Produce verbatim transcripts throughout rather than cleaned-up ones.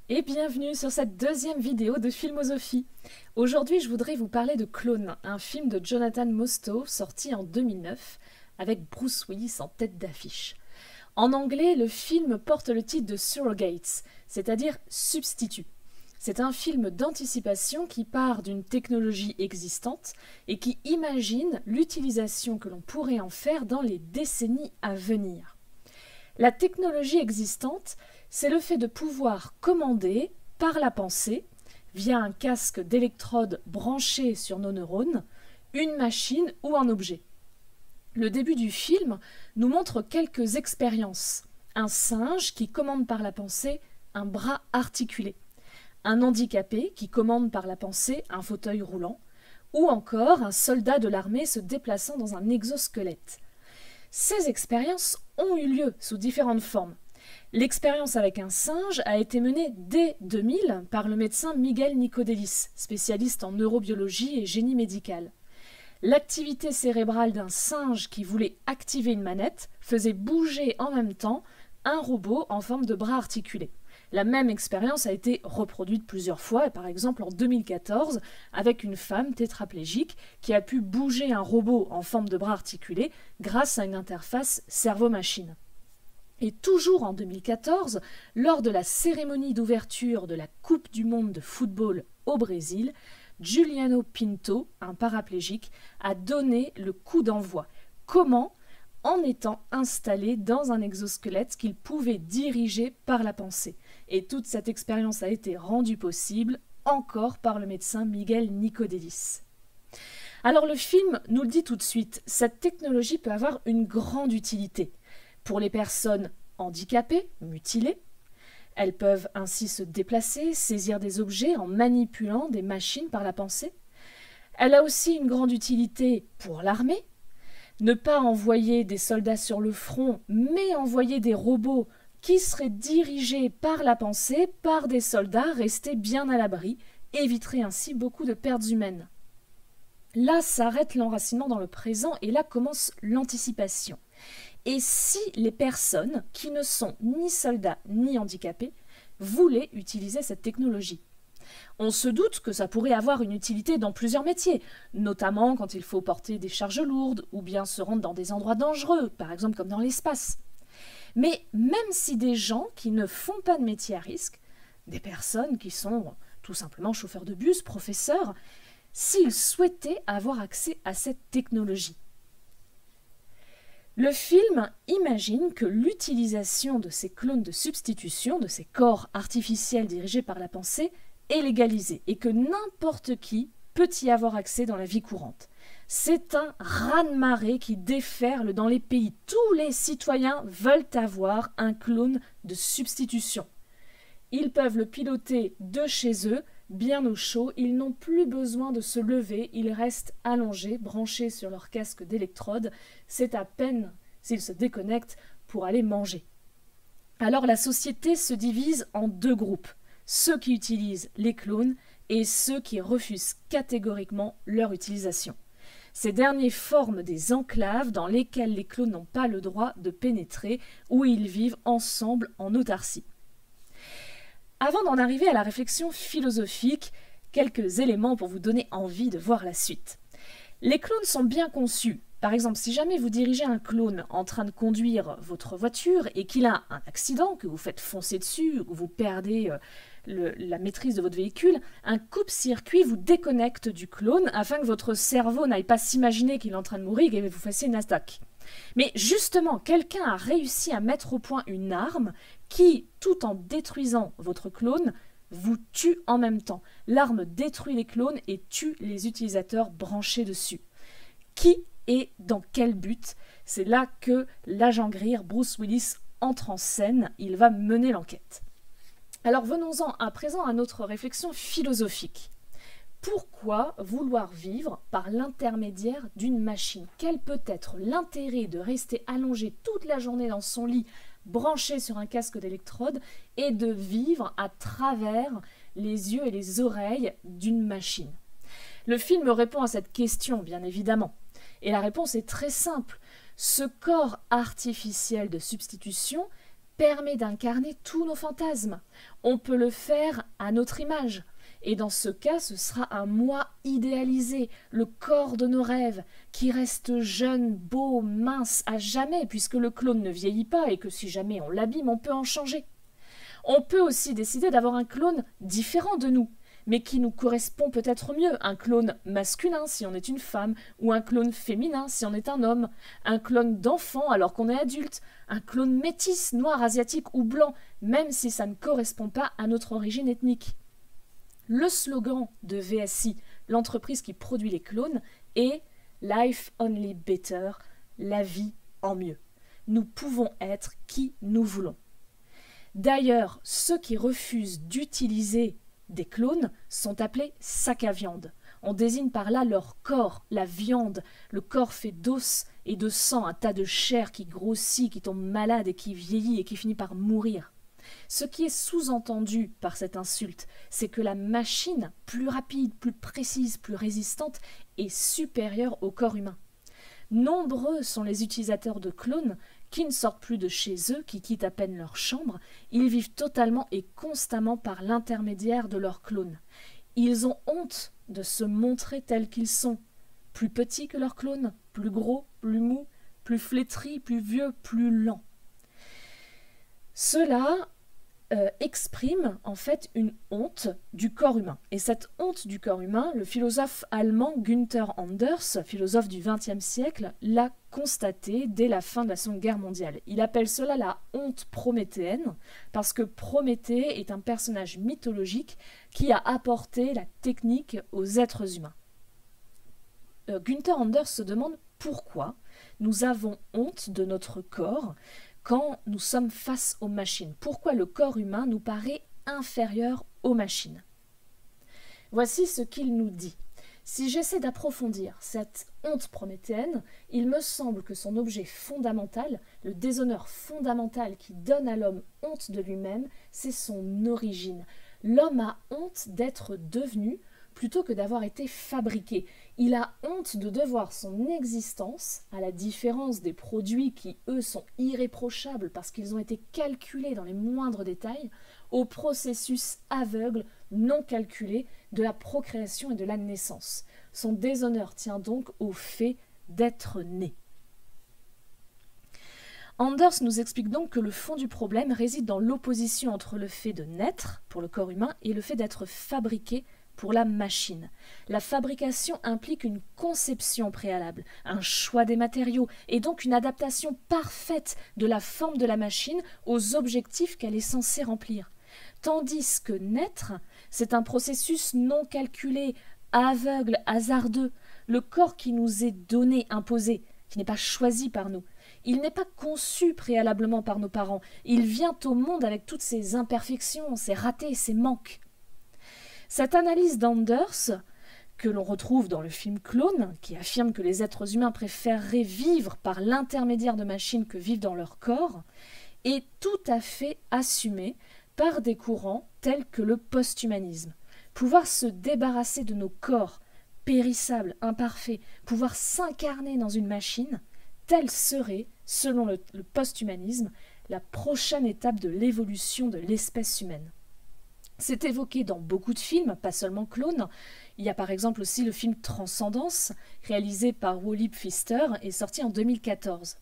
Et bienvenue sur cette deuxième vidéo de Filmosophie. Aujourd'hui, je voudrais vous parler de Clone, un film de Jonathan Mostow sorti en deux mille neuf avec Bruce Willis en tête d'affiche. En anglais, le film porte le titre de Surrogates, c'est-à-dire substitut. C'est un film d'anticipation qui part d'une technologie existante et qui imagine l'utilisation que l'on pourrait en faire dans les décennies à venir. La technologie existante, c'est le fait de pouvoir commander par la pensée, via un casque d'électrodes branché sur nos neurones, une machine ou un objet. Le début du film nous montre quelques expériences. Un singe qui commande par la pensée un bras articulé, un handicapé qui commande par la pensée un fauteuil roulant, ou encore un soldat de l'armée se déplaçant dans un exosquelette. Ces expériences ont eu lieu sous différentes formes. L'expérience avec un singe a été menée dès deux mille par le médecin Miguel Nicodelis, spécialiste en neurobiologie et génie médical. L'activité cérébrale d'un singe qui voulait activer une manette faisait bouger en même temps un robot en forme de bras articulé. La même expérience a été reproduite plusieurs fois, par exemple en deux mille quatorze, avec une femme tétraplégique qui a pu bouger un robot en forme de bras articulé grâce à une interface cerveau-machine. Et toujours en deux mille quatorze, lors de la cérémonie d'ouverture de la Coupe du monde de football au Brésil, Juliano Pinto, un paraplégique, a donné le coup d'envoi. Comment ? En étant installé dans un exosquelette qu'il pouvait diriger par la pensée. Et toute cette expérience a été rendue possible encore par le médecin Miguel Nicodelis. Alors le film nous le dit tout de suite, cette technologie peut avoir une grande utilité. Pour les personnes handicapées, mutilées, elles peuvent ainsi se déplacer, saisir des objets en manipulant des machines par la pensée. Elle a aussi une grande utilité pour l'armée. Ne pas envoyer des soldats sur le front, mais envoyer des robots qui seraient dirigés par la pensée, par des soldats restés bien à l'abri, éviterait ainsi beaucoup de pertes humaines. Là s'arrête l'enracinement dans le présent et là commence l'anticipation. Et si les personnes qui ne sont ni soldats ni handicapés voulaient utiliser cette technologie ? On se doute que ça pourrait avoir une utilité dans plusieurs métiers, notamment quand il faut porter des charges lourdes ou bien se rendre dans des endroits dangereux, par exemple comme dans l'espace. Mais même si des gens qui ne font pas de métier à risque, des personnes qui sont tout simplement chauffeurs de bus, professeurs, s'ils souhaitaient avoir accès à cette technologie. Le film imagine que l'utilisation de ces clones de substitution, de ces corps artificiels dirigés par la pensée, est légalisée et que n'importe qui peut y avoir accès dans la vie courante. C'est un raz-de-marée qui déferle dans les pays. Tous les citoyens veulent avoir un clone de substitution. Ils peuvent le piloter de chez eux, bien au chaud, ils n'ont plus besoin de se lever, ils restent allongés, branchés sur leur casque d'électrode. C'est à peine s'ils se déconnectent pour aller manger. Alors la société se divise en deux groupes, ceux qui utilisent les clones et ceux qui refusent catégoriquement leur utilisation. Ces derniers forment des enclaves dans lesquelles les clones n'ont pas le droit de pénétrer, où ils vivent ensemble en autarcie. Avant d'en arriver à la réflexion philosophique, quelques éléments pour vous donner envie de voir la suite. Les clones sont bien conçus. Par exemple, si jamais vous dirigez un clone en train de conduire votre voiture et qu'il a un accident, que vous faites foncer dessus, ou vous perdez euh, le, la maîtrise de votre véhicule, un coupe-circuit vous déconnecte du clone afin que votre cerveau n'aille pas s'imaginer qu'il est en train de mourir et que vous fassiez une attaque. Mais justement, quelqu'un a réussi à mettre au point une arme qui, tout en détruisant votre clone, vous tue en même temps. L'arme détruit les clones et tue les utilisateurs branchés dessus. Qui et dans quel but? C'est là que l'agent Greer, Bruce Willis, entre en scène. Il va mener l'enquête. Alors venons-en à présent à notre réflexion philosophique. Pourquoi vouloir vivre par l'intermédiaire d'une machine? Quel peut être l'intérêt de rester allongé toute la journée dans son lit, branché sur un casque d'électrode, et de vivre à travers les yeux et les oreilles d'une machine? Le film répond à cette question, bien évidemment. Et la réponse est très simple. Ce corps artificiel de substitution permet d'incarner tous nos fantasmes. On peut le faire à notre image. Et dans ce cas, ce sera un moi idéalisé, le corps de nos rêves, qui reste jeune, beau, mince à jamais, puisque le clone ne vieillit pas et que si jamais on l'abîme, on peut en changer. On peut aussi décider d'avoir un clone différent de nous, mais qui nous correspond peut-être mieux. Un clone masculin si on est une femme, ou un clone féminin si on est un homme, un clone d'enfant alors qu'on est adulte, un clone métis, noir, asiatique ou blanc, même si ça ne correspond pas à notre origine ethnique. Le slogan de V S I, l'entreprise qui produit les clones, est « Life Only Better », la vie en mieux. Nous pouvons être qui nous voulons. D'ailleurs, ceux qui refusent d'utiliser des clones sont appelés sacs à viande. On désigne par là leur corps, la viande, le corps fait d'os et de sang, un tas de chair qui grossit, qui tombe malade et qui vieillit et qui finit par mourir. Ce qui est sous-entendu par cette insulte, c'est que la machine, plus rapide, plus précise, plus résistante, est supérieure au corps humain. Nombreux sont les utilisateurs de clones qui ne sortent plus de chez eux, qui quittent à peine leur chambre. Ils vivent totalement et constamment par l'intermédiaire de leurs clones. Ils ont honte de se montrer tels qu'ils sont, plus petits que leurs clones, plus gros, plus mous, plus flétris, plus vieux, plus lents. Cela euh, exprime en fait une honte du corps humain. Et cette honte du corps humain, le philosophe allemand Günther Anders, philosophe du vingtième siècle, l'a constaté dès la fin de la Seconde Guerre mondiale. Il appelle cela la honte prométhéenne, parce que Prométhée est un personnage mythologique qui a apporté la technique aux êtres humains. Euh, Günther Anders se demande pourquoi nous avons honte de notre corps quand nous sommes face aux machines. Pourquoi le corps humain nous paraît inférieur aux machines? Voici ce qu'il nous dit. Si j'essaie d'approfondir cette honte prométhéenne, il me semble que son objet fondamental, le déshonneur fondamental qui donne à l'homme honte de lui-même, c'est son origine. L'homme a honte d'être devenu plutôt que d'avoir été fabriqué. Il a honte de devoir son existence, à la différence des produits qui, eux, sont irréprochables parce qu'ils ont été calculés dans les moindres détails, au processus aveugle, non calculé, de la procréation et de la naissance. Son déshonneur tient donc au fait d'être né. Anders nous explique donc que le fond du problème réside dans l'opposition entre le fait de naître, pour le corps humain, et le fait d'être fabriqué pour la machine. La fabrication implique une conception préalable, un choix des matériaux et donc une adaptation parfaite de la forme de la machine aux objectifs qu'elle est censée remplir. Tandis que naître, c'est un processus non calculé, aveugle, hasardeux, le corps qui nous est donné, imposé, qui n'est pas choisi par nous. Il n'est pas conçu préalablement par nos parents, il vient au monde avec toutes ses imperfections, ses ratés, ses manques. Cette analyse d'Anders, que l'on retrouve dans le film Clone, qui affirme que les êtres humains préféreraient vivre par l'intermédiaire de machines que vivre dans leur corps, est tout à fait assumée par des courants tels que le post-humanisme. Pouvoir se débarrasser de nos corps périssables, imparfaits, pouvoir s'incarner dans une machine, telle serait, selon le, le post-humanisme, la prochaine étape de l'évolution de l'espèce humaine. C'est évoqué dans beaucoup de films, pas seulement Clone. Il y a par exemple aussi le film Transcendence, réalisé par Wally Pfister et sorti en deux mille quatorze.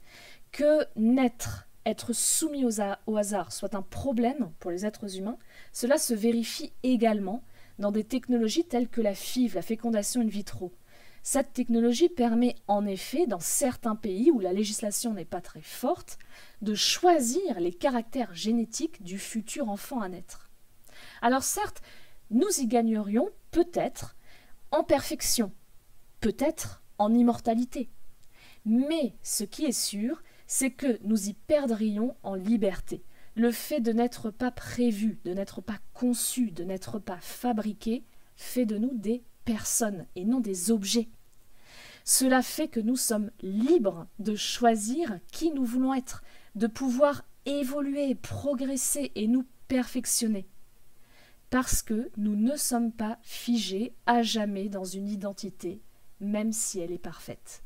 Que naître, être soumis au hasard soit un problème pour les êtres humains, cela se vérifie également dans des technologies telles que la F I V, la fécondation in vitro. Cette technologie permet en effet, dans certains pays où la législation n'est pas très forte, de choisir les caractères génétiques du futur enfant à naître. Alors certes, nous y gagnerions peut-être en perfection, peut-être en immortalité. Mais ce qui est sûr, c'est que nous y perdrions en liberté. Le fait de n'être pas prévu, de n'être pas conçu, de n'être pas fabriqué, fait de nous des personnes et non des objets. Cela fait que nous sommes libres de choisir qui nous voulons être, de pouvoir évoluer, progresser et nous perfectionner. Parce que nous ne sommes pas figés à jamais dans une identité, même si elle est parfaite.